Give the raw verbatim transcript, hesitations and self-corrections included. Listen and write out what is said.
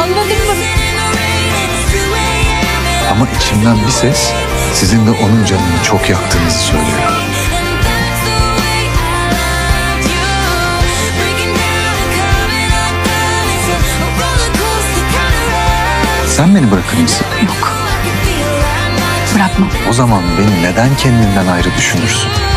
Anladın mı? Ama içimden bir ses sizin de onun canını çok yaktığınızı söylüyor. Sen beni bırakır mısın? Yok. Bırakmam. O zaman beni neden kendinden ayrı düşünürsün?